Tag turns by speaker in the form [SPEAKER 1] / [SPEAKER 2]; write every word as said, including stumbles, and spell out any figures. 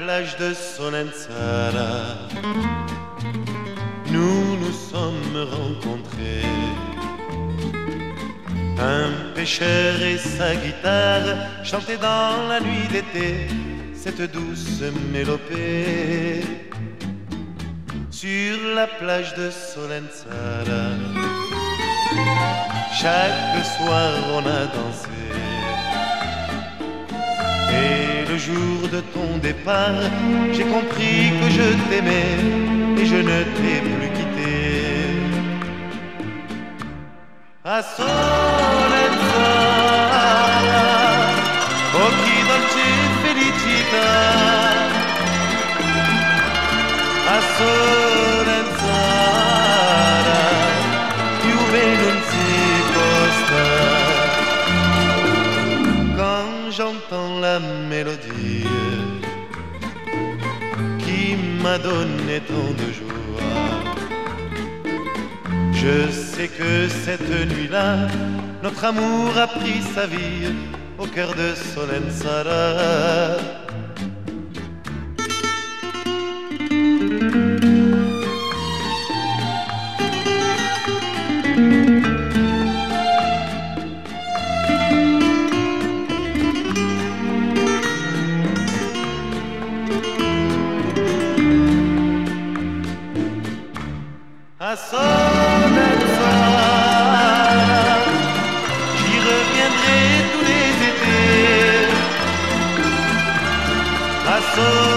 [SPEAKER 1] plage de Solenzara, nous nous sommes rencontrés. Un pêcheur et sa guitare chantaient dans la nuit d'été cette douce mélopée. Sur la plage de Solenzara, chaque soir on a dansé. Et le jour de ton départ, j'ai compris que je t'aimais et je ne t'ai plus quitté. A Solenzara, occhi dolce felicità. A Solenzara, più bene non si può stare. Quand j'entends la mélodie qui m'a donné tant de joie, je sais que cette nuit-là, notre amour a pris sa vie au cœur de Solenzara. À Solenzara, j'y reviendrai tous les étés. À Solenzara,